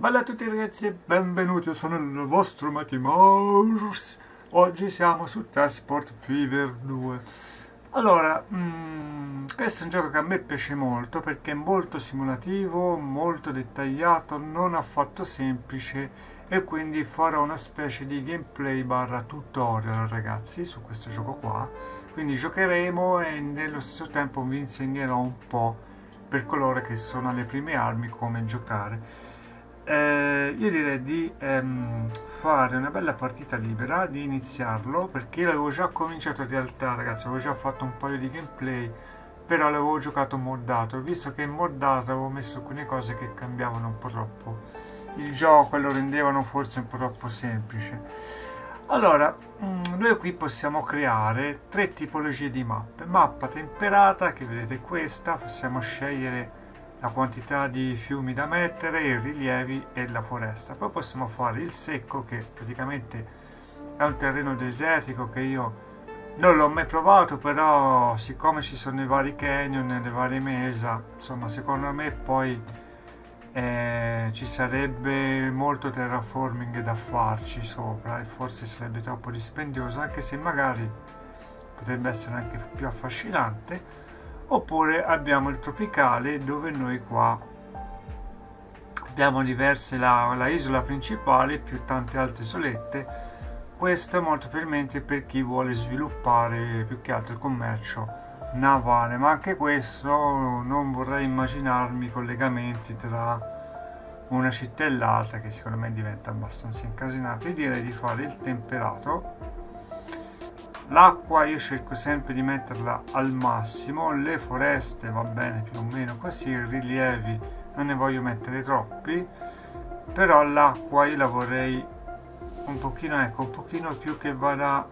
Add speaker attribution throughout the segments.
Speaker 1: Bella a tutti ragazzi e benvenuti, io sono il vostro Matimors. Oggi siamo su Transport Fever 2. Allora, questo è un gioco che a me piace molto perché è molto simulativo, molto dettagliato, non affatto semplice e quindi farò una specie di gameplay barra tutorial ragazzi su questo gioco qua. Quindi giocheremo e nello stesso tempo vi insegnerò un po' per coloro che sono alle prime armi come giocare. Io direi di fare una bella partita libera, di iniziarlo, perché io l'avevo già cominciato in realtà ragazzi, avevo già fatto un paio di gameplay, però l'avevo giocato moddato, visto che in moddato avevo messo alcune cose che cambiavano un po' troppo il gioco e lo rendevano forse un po' troppo semplice. Allora, noi qui possiamo creare tre tipologie di mappe. Mappa temperata, che vedete questa, possiamo scegliere la quantità di fiumi da mettere, i rilievi e la foresta. Poi possiamo fare il secco, che praticamente è un terreno desertico che io non l'ho mai provato, però siccome ci sono i vari canyon, le varie mesa, insomma secondo me poi ci sarebbe molto terraforming da farci sopra e forse sarebbe troppo dispendioso, anche se magari potrebbe essere anche più affascinante. Oppure abbiamo il tropicale, dove noi qua abbiamo diverse, la isola principale più tante altre isolette. Questo molto probabilmente per chi vuole sviluppare più che altro il commercio navale, ma anche questo non vorrei immaginarmi collegamenti tra una città e l'altra, che secondo me diventa abbastanza incasinato. Io direi di fare il temperato. L'acqua io cerco sempre di metterla al massimo, le foreste va bene più o meno così, i rilievi non ne voglio mettere troppi, però l'acqua io la vorrei un pochino, ecco, un pochino più che vada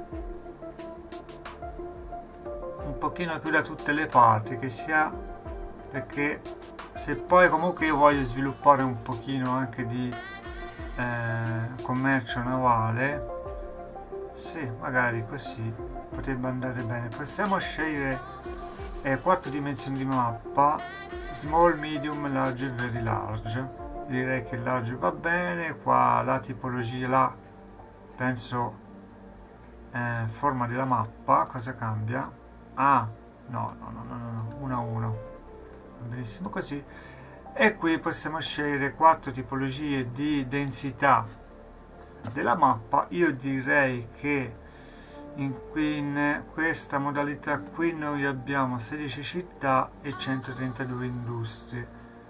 Speaker 1: un pochino più da tutte le parti, che sia, perché se poi comunque io voglio sviluppare un pochino anche di commercio navale, sì, magari così potrebbe andare bene. Possiamo scegliere 4 dimensioni di mappa: small, medium, large e very large. Direi che large va bene. Qua la tipologia, la penso forma della mappa, cosa cambia? Ah, no, 1 a 1, va benissimo così. E qui possiamo scegliere 4 tipologie di densità della mappa. Io direi che in questa modalità qui noi abbiamo 16 città e 132 industrie.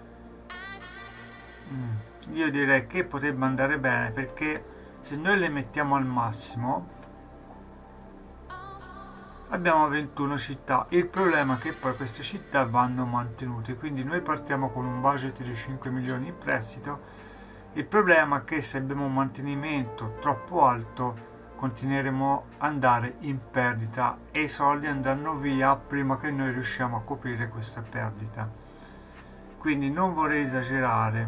Speaker 1: Io direi che potrebbe andare bene, perché se noi le mettiamo al massimo abbiamo 21 città. Il problema è che poi queste città vanno mantenute, quindi noi partiamo con un budget di 5 milioni in prestito. Il problema è che se abbiamo un mantenimento troppo alto continueremo ad andare in perdita e i soldi andranno via prima che noi riusciamo a coprire questa perdita. Quindi non vorrei esagerare.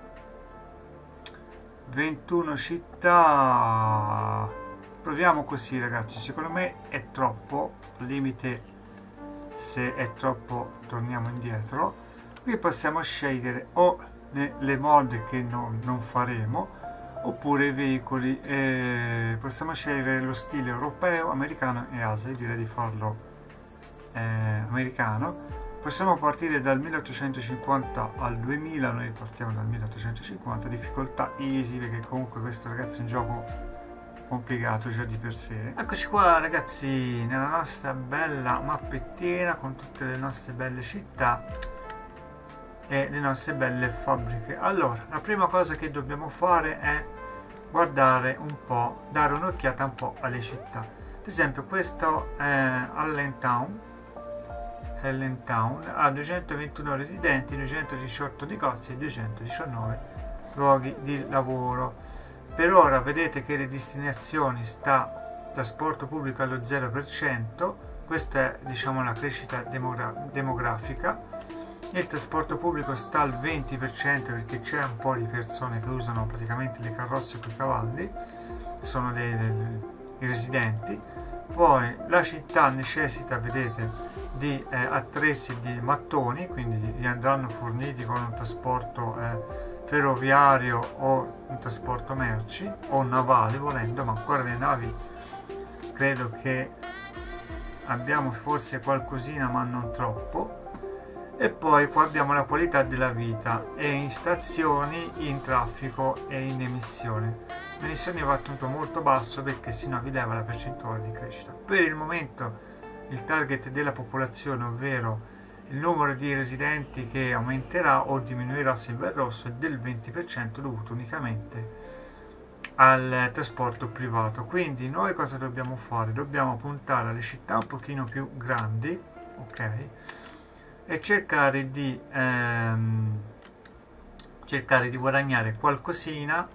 Speaker 1: 21 città, proviamo così ragazzi, secondo me è troppo, al limite se è troppo torniamo indietro. Qui possiamo scegliere o le mod che non faremo, oppure i veicoli. Possiamo scegliere lo stile europeo, americano e Asia. Io direi di farlo americano. Possiamo partire dal 1850 al 2000, noi partiamo dal 1850, difficoltà easy, perché comunque questo ragazzi è un gioco complicato già di per sé. Eccoci qua ragazzi nella nostra bella mappettina con tutte le nostre belle città e le nostre belle fabbriche. Allora, la prima cosa che dobbiamo fare è guardare un po', dare un'occhiata un po' alle città. Per esempio questo è Allentown ha 221 residenti, 218 negozi e 219 luoghi di lavoro. Per ora vedete che le destinazioni sta trasporto pubblico allo 0%, questa è diciamo la crescita demografica. Il trasporto pubblico sta al 20% perché c'è un po' di persone che usano praticamente le carrozze con i cavalli, sono i residenti. Poi la città necessita, vedete, di attrezzi di mattoni, quindi gli andranno forniti con un trasporto ferroviario o un trasporto merci o navale volendo, ma ancora le navi credo che abbiamo forse qualcosina ma non troppo. E poi qua abbiamo la qualità della vita e in stazioni, in traffico e in emissione. L'emissione va tenuto molto basso perché sennò vi leva la percentuale di crescita. Per il momento il target della popolazione, ovvero il numero di residenti che aumenterà o diminuirà se va in rosso, è del 20% dovuto unicamente al trasporto privato. Quindi noi cosa dobbiamo fare? Dobbiamo puntare alle città un pochino più grandi, ok? E cercare di guadagnare qualcosina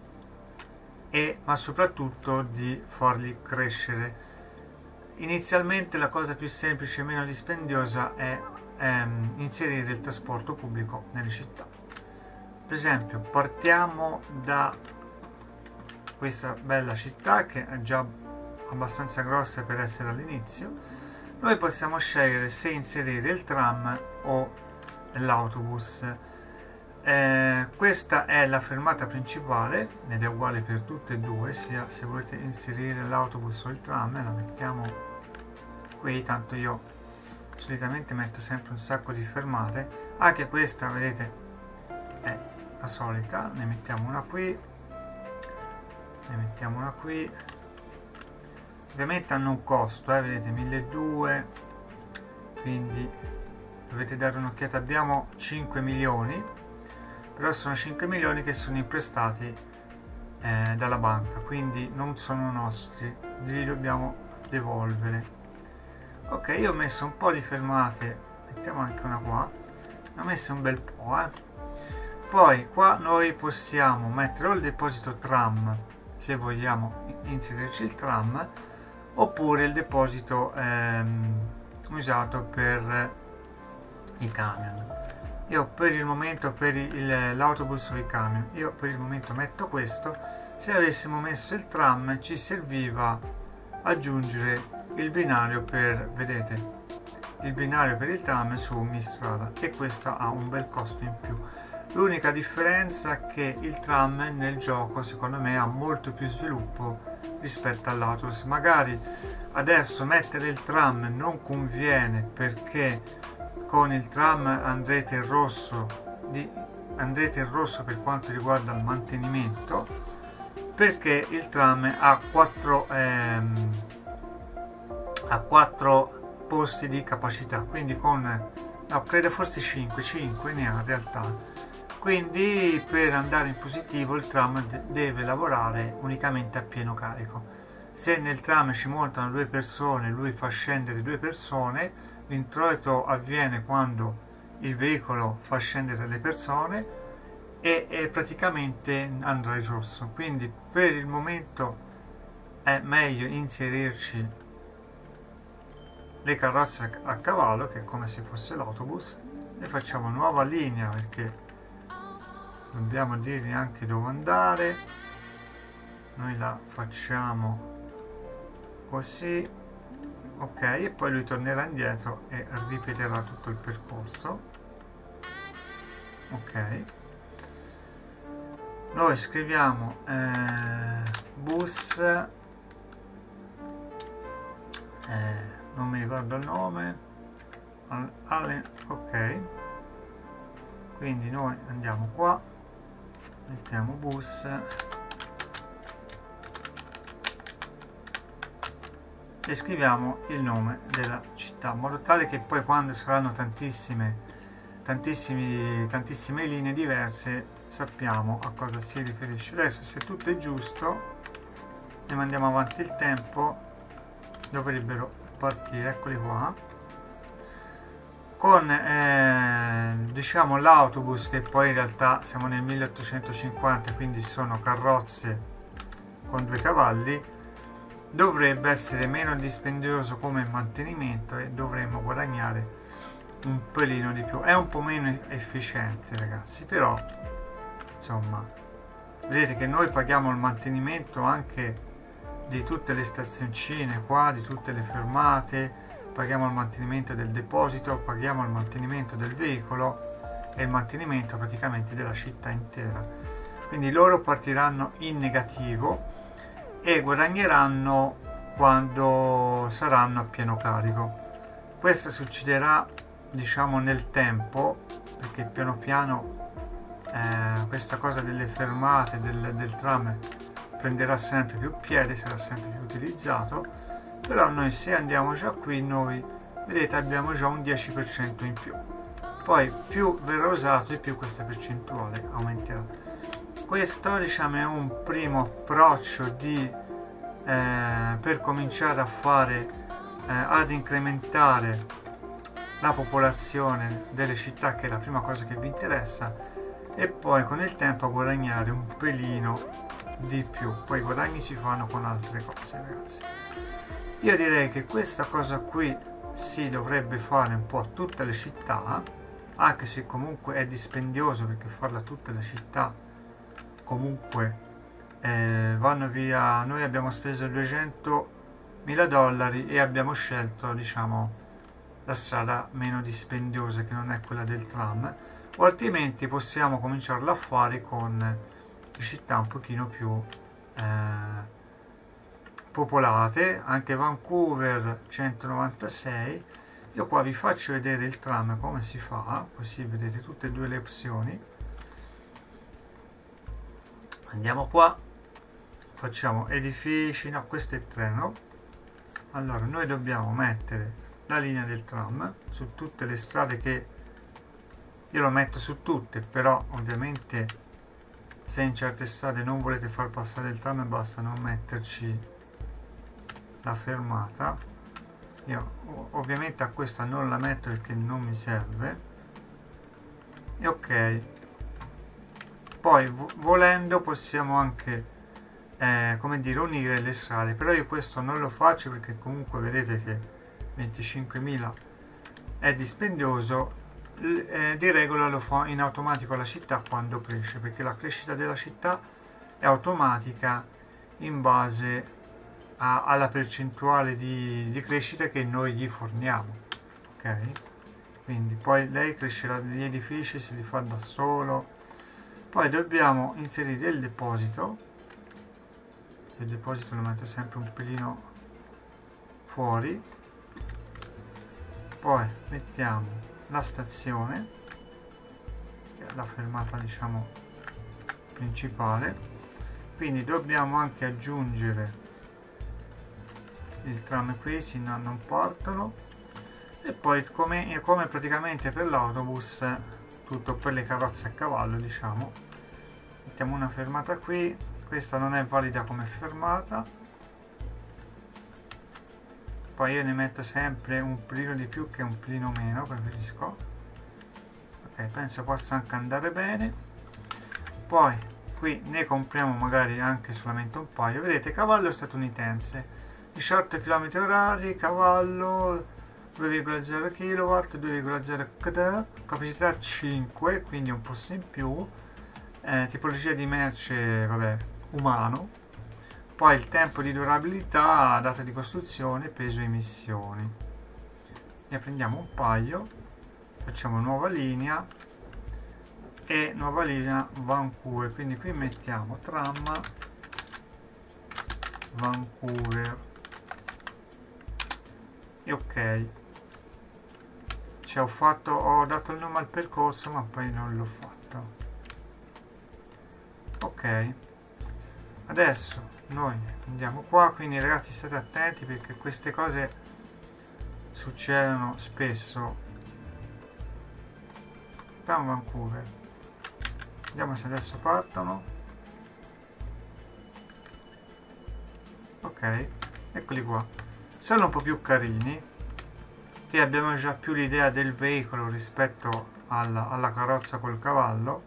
Speaker 1: ma soprattutto di farli crescere. Inizialmente la cosa più semplice e meno dispendiosa è inserire il trasporto pubblico nelle città. Per esempio partiamo da questa bella città che è già abbastanza grossa per essere all'inizio. Noi possiamo scegliere se inserire il tram o l'autobus. Questa è la fermata principale ed è uguale per tutte e due, sia se volete inserire l'autobus o il tram. La mettiamo qui, tanto io solitamente metto sempre un sacco di fermate. Anche questa, vedete, è la solita. Ne mettiamo una qui, ne mettiamo una qui. Ovviamente hanno un costo, vedete, 1200, quindi dovete dare un'occhiata. Abbiamo 5 milioni, però sono 5 milioni che sono imprestati dalla banca, quindi non sono nostri, li dobbiamo devolvere. Ok, io ho messo un po' di fermate, mettiamo anche una qua, ne ho messo un bel po'. Poi qua noi possiamo mettere o il deposito tram, se vogliamo inserirci il tram, oppure il deposito usato per i camion. Io per il momento, per l'autobus o i camion, io per il momento metto questo. Se avessimo messo il tram ci serviva aggiungere il binario per, vedete, il binario per il tram su Mistrada, e questo ha un bel costo in più. L'unica differenza è che il tram nel gioco secondo me ha molto più sviluppo rispetto all'autobus. Magari adesso mettere il tram non conviene, perché con il tram andrete in rosso per quanto riguarda il mantenimento, perché il tram ha 4 posti di capacità, quindi no, credo forse 5 ne ha in realtà. Quindi per andare in positivo il tram deve lavorare unicamente a pieno carico. Se nel tram ci montano 2 persone, lui fa scendere 2 persone, l'introito avviene quando il veicolo fa scendere le persone e praticamente andrà in rosso. Quindi per il momento è meglio inserirci le carrozze a cavallo, che è come se fosse l'autobus, e facciamo nuova linea perché dobbiamo dirgli anche dove andare. Noi la facciamo così, ok, e poi lui tornerà indietro e ripeterà tutto il percorso. Ok, noi scriviamo bus, non mi ricordo il nome, ok, quindi noi andiamo qua, mettiamo bus e scriviamo il nome della città, in modo tale che poi quando saranno tantissime linee diverse sappiamo a cosa si riferisce. Adesso, se tutto è giusto e mandiamo avanti il tempo, dovrebbero partire, eccoli qua, con diciamo l'autobus, che poi in realtà siamo nel 1850, quindi sono carrozze con 2 cavalli. Dovrebbe essere meno dispendioso come mantenimento e dovremmo guadagnare un pelino di più. È un po' meno efficiente, ragazzi, però insomma vedete che noi paghiamo il mantenimento anche di tutte le stazioncine qua, di tutte le fermate, paghiamo il mantenimento del deposito, paghiamo il mantenimento del veicolo, e il mantenimento praticamente della città intera. Quindi loro partiranno in negativo e guadagneranno quando saranno a pieno carico. Questo succederà, diciamo, nel tempo, perché piano piano questa cosa delle fermate del tram prenderà sempre più piede, sarà sempre più utilizzato. Però noi, se andiamo già qui, noi vedete abbiamo già un 10% in più. Poi più verrà usato e più questa percentuale aumenterà. Questo, diciamo, è un primo approccio per cominciare a fare ad incrementare la popolazione delle città, che è la prima cosa che vi interessa, e poi con il tempo a guadagnare un pelino di più. Poi i guadagni si fanno con altre cose, ragazzi. Io direi che questa cosa qui si dovrebbe fare un po' a tutte le città, anche se comunque è dispendioso, perché farla a tutte le città comunque vanno via. Noi abbiamo speso $200.000 e abbiamo scelto, diciamo, la strada meno dispendiosa, che non è quella del tram, o altrimenti possiamo cominciarla a fare con le città un pochino più popolate. Anche Vancouver 196. Io qua vi faccio vedere il tram come si fa, così vedete tutte e due le opzioni. Andiamo qua, facciamo edifici, no, questo è il treno. Allora noi dobbiamo mettere la linea del tram su tutte le strade, che io lo metto su tutte, però ovviamente se in certe strade non volete far passare il tram basta non metterci la fermata. Io ovviamente a questa non la metto perché non mi serve. E ok, poi volendo possiamo anche come dire, unire le strade, però io questo non lo faccio perché comunque vedete che 25.000 è dispendioso. Di regola lo fa in automatico la città quando cresce, perché la crescita della città è automatica in base alla percentuale di crescita che noi gli forniamo, ok? Quindi poi lei crescerà, gli edifici se li fa da solo. Poi dobbiamo inserire il deposito lo metto sempre un pelino fuori. Poi mettiamo la stazione, che è la fermata, diciamo, principale. Quindi dobbiamo anche aggiungere il tram qui, se no non partono. E poi come praticamente per l'autobus, tutto per le carrozze a cavallo, diciamo, mettiamo una fermata qui. Questa non è valida come fermata, poi io ne metto sempre un pelino di più che un pelino meno, preferisco. Ok, penso possa anche andare bene. Poi qui ne compriamo magari anche solamente un paio. Vedete, cavallo statunitense, 18 km/h, cavallo 2,0 kW, 2,0 kd, capacità 5, quindi un posto in più. Tipologia di merce, vabbè, umano. Poi il tempo di durabilità, data di costruzione, peso e emissioni. Ne prendiamo un paio, facciamo nuova linea e nuova linea Vancouver. Quindi qui mettiamo tram Vancouver e ok. Ho dato il nome al percorso ma poi non l'ho fatto. Ok, adesso noi andiamo qua. Quindi ragazzi, state attenti perché queste cose succedono spesso. Tram Vancouver, vediamo se adesso partono. Ok, eccoli qua, sono un po' più carini, qui abbiamo già più l'idea del veicolo rispetto alla carrozza col cavallo,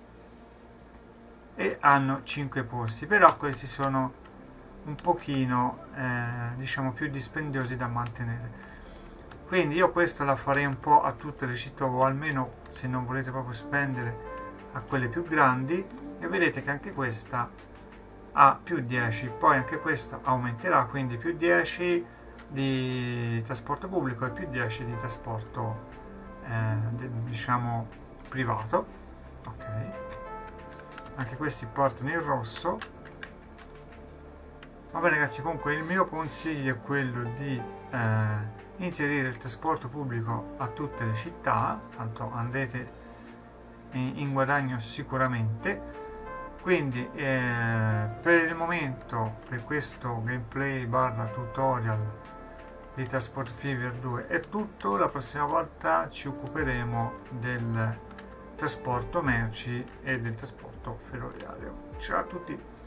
Speaker 1: e hanno 5 posti, però questi sono un pochino diciamo più dispendiosi da mantenere. Quindi io questa la farei un po' a tutte le città, o almeno se non volete proprio spendere a quelle più grandi. E vedete che anche questa ha più 10, poi anche questa aumenterà, quindi più 10 di trasporto pubblico e più 10 di trasporto diciamo privato. Ok, anche questi portano il rosso. Va bene ragazzi, comunque il mio consiglio è quello di inserire il trasporto pubblico a tutte le città, tanto andrete in guadagno sicuramente. Quindi per il momento, per questo gameplay barra tutorial di Transport Fever 2 è tutto. La prossima volta ci occuperemo del trasporto merci e del trasporto ferroviario. Ciao a tutti!